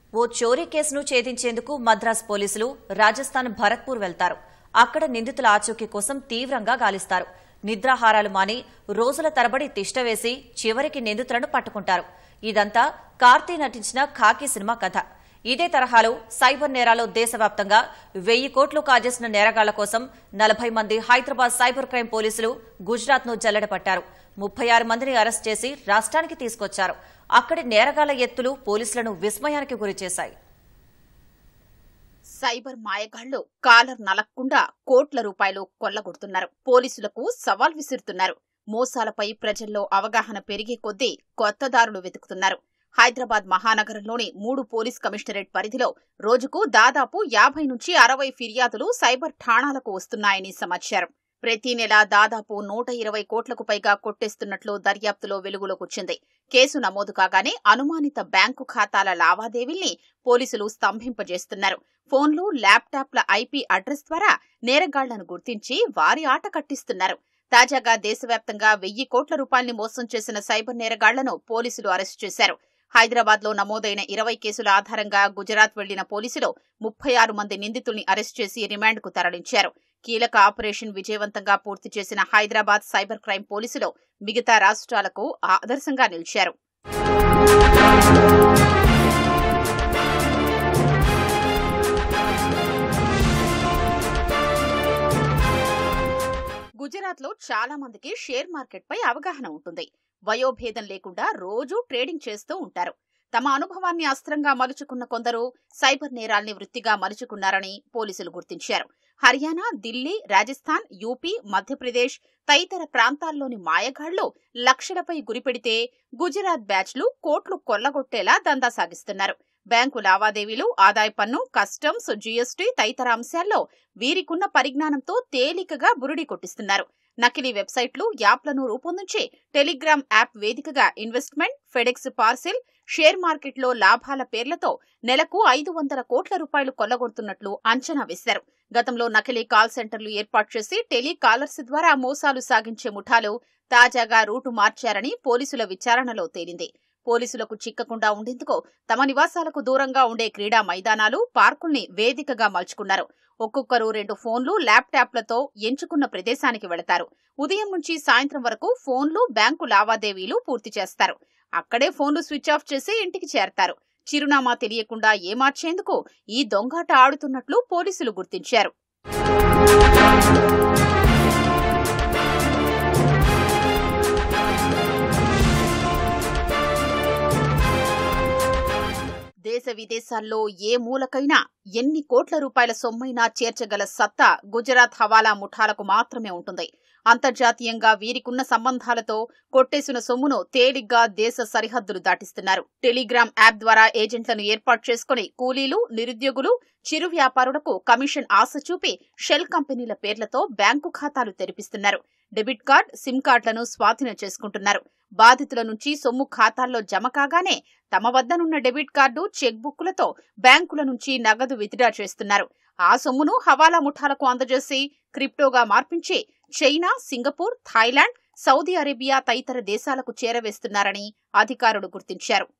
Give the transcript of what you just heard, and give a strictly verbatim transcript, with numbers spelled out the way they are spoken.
ఓ చోరీ కేసును ఛేదించేందుకు మద్రాస్ పోలీసులు రాజస్థాన్ భరత్పూర్ వెళ్తారు. అక్కడ నిందితుల ఆచూకీ కోసం తీవ్రంగా గాలిస్తారు. నిద్రాహారాలు మాని రోజుల తరబడి తిష్టవేసి చివరికి నిందితులను పట్టుకుంటారు. ఇదంతా కార్తీ నటించిన ఖాకీ సినిమా కథ. ఇదే తరహాలో సైబర్ నేరాలో దేశవ్యాప్తంగా వెయ్యి కోట్లు కాజేసిన నేరగాళ్ల కోసం నలభై మంది హైదరాబాద్ సైబర్ క్రైమ్ పోలీసులు గుజరాత్ ను జల్లెడపట్టారు. ముప్పై ఆరు మందిని అరెస్ట్ చేసి రాష్ట్రానికి తీసుకొచ్చారు. అక్కడి నేరగాళ్ల ఎత్తులు పోలీసులను విస్మయానికి గురిచేశాయి. సైబర్ మాయగాళ్లు కాలర్ నలక్కుండా కోట్ల రూపాయలు కొల్లగొడుతున్నారు. పోలీసులకు సవాల్ విసురుతున్నారు. మోసాలపై ప్రజల్లో అవగాహన పెరిగే కొద్దీ కొత్త దారులు వెతుకుతున్నారు. హైదరాబాద్ మహానగరంలోని మూడు పోలీస్ కమిషనరేట్ పరిధిలో రోజుకు దాదాపు యాభై నుంచి అరవై ఫిర్యాదులు సైబర్ ఠాణాలకు వస్తున్నాయని సమాచారం. ప్రతి నెల దాదాపు నూట ఇరవై కోట్లకు పైగా కొట్టేస్తున్నట్లు దర్యాప్తులో వెలుగులోకొచ్చింది. కేసు నమోదు కాగానే అనుమానిత బ్యాంకు ఖాతాల లావాదేవీల్ని పోలీసులు స్తంభింపజేస్తున్నారు. ఫోన్లు, ల్యాప్టాప్ల ఐపీ అడ్రస్ ద్వారా నేరగాళ్లను గుర్తించి వారి ఆట కట్టిస్తున్నారు. తాజాగా దేశవ్యాప్తంగా వెయ్యి కోట్ల రూపాయల్ని మోసం చేసిన సైబర్ నేరగాళ్లను పోలీసులు అరెస్టు చేశారు. హైదరాబాద్ లో నమోదైన ఇరవై కేసుల ఆధారంగా గుజరాత్ వెళ్లిన పోలీసులు ముప్పై ఆరు మంది నిందితుల్ని అరెస్టు చేసి రిమాండ్ కు తరలించారు. కీలక ఆపరేషన్ విజయవంతంగా పూర్తి చేసిన హైదరాబాద్ సైబర్ క్రైమ్ పోలీసులు మిగతా రాష్ట్రాలకు ఆదర్శంగా నిలిచారు. గుజరాత్ లో చాలా మందికి షేర్ మార్కెట్ పై అవగాహన ఉంటుంది. వయోభేదం లేకుండా రోజూ ట్రేడింగ్ చేస్తూ ఉంటారు. తమ అనుభవాన్ని అస్త్రంగా మలుచుకున్న కొందరు సైబర్ నేరాల్ని వృత్తిగా మలుచుకున్నారని పోలీసులు గుర్తించారు. హర్యానా, ఢిల్లీ, రాజస్థాన్, యూపీ, మధ్యప్రదేశ్ తదితర ప్రాంతాల్లోని మాయగాళ్లు లక్షలపై గురిపెడితే గుజరాత్ బ్యాచ్లు కోట్లు కొల్లగొట్టేలా దందా సాగిస్తున్నారు. బ్యాంకు లావాదేవీలు, ఆదాయ పన్ను, కస్టమ్స్, జీఎస్టీ తదితర అంశాల్లో వీరికున్న పరిజ్ఞానంతో తేలికగా బురుడి కొట్టిస్తున్నారు. నకిలీ వెబ్సైట్లు, యాప్లను రూపొందించి టెలిగ్రామ్ యాప్ వేదికగా ఇన్వెస్ట్మెంట్, ఫెడెక్స్ పార్సిల్, షేర్ మార్కెట్లో లాభాల పేర్లతో నెలకు ఐదు వందల కోట్ల రూపాయలు కొల్లగొడుతున్నట్లు అంచనా వేశారు. గతంలో నకిలీ కాల్ సెంటర్లు ఏర్పాటు చేసి టెలికాలర్స్ ద్వారా మోసాలు సాగించే ముఠాలు తాజాగా రూటు మార్చారని పోలీసుల విచారణలో తేలింది. పోలీసులకు చిక్కకుండా ఉండేందుకు తమ నివాసాలకు దూరంగా ఉండే క్రీడా మైదానాలు, పార్కుల్ని వేదికగా మలుచుకున్నారు. ఒక్కొక్కరు రెండు ఫోన్లు, ల్యాప్టాప్లతో ఎంచుకున్న ప్రదేశానికి వెళతారు. ఉదయం నుంచి సాయంత్రం వరకు ఫోన్లు, బ్యాంకు లావాదేవీలు పూర్తి చేస్తారు. అక్కడే ఫోన్లు స్విచ్ ఆఫ్ చేసి ఇంటికి చేరతారు. చిరునామా తెలియకుండా ఏమార్చేందుకు ఈ దొంగాట ఆడుతున్నట్లు పోలీసులు గుర్తించారు. దేశ విదేశాల్లో ఏ మూలకైనా ఎన్ని కోట్ల రూపాయల సొమ్మైనా చేర్చగల సత్తా గుజరాత్ హవాలా ముఠాలకు మాత్రమే ఉంటుంది. అంతర్జాతీయంగా వీరికున్న సంబంధాలతో కొట్టేసిన సొమ్మును తేలిగ్గా దేశ సరిహద్దులు దాటిస్తున్నారు. టెలిగ్రామ్ యాప్ ద్వారా ఏజెంట్లను ఏర్పాటు చేసుకుని కూలీలు, నిరుద్యోగులు, చిరు వ్యాపారులకు కమిషన్ ఆశ చూపి షెల్ కంపెనీల పేర్లతో బ్యాంకు ఖాతాలు తెరిపిస్తున్నారు. డెబిట్ కార్డ్, సిమ్ కార్డులను స్వాధీనం చేసుకుంటున్నారు. బాధితుల నుంచి సొమ్ము ఖాతాల్లో జమ కాగానే తమ వద్దనున్న డెబిట్ కార్డు, చెక్ బుక్కులతో బ్యాంకుల నుంచి నగదు విత్డ్రా చేస్తున్నారు. ఆ సొమ్మును హవాలా ముఠాలకు అందజేసి క్రిప్టోగా మార్పించి China, Singapore, Thailand, Saudi Arabia తదితర దేశాలకు చేరవేస్తున్నారని అధికారులు గుర్తించారు.